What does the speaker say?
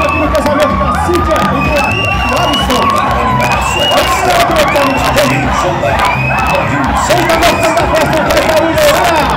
estamos aqui no casamento da Cíntia e do Alisson. Olha o que eu tô no casamento. Sem da festa, vai, Catarina!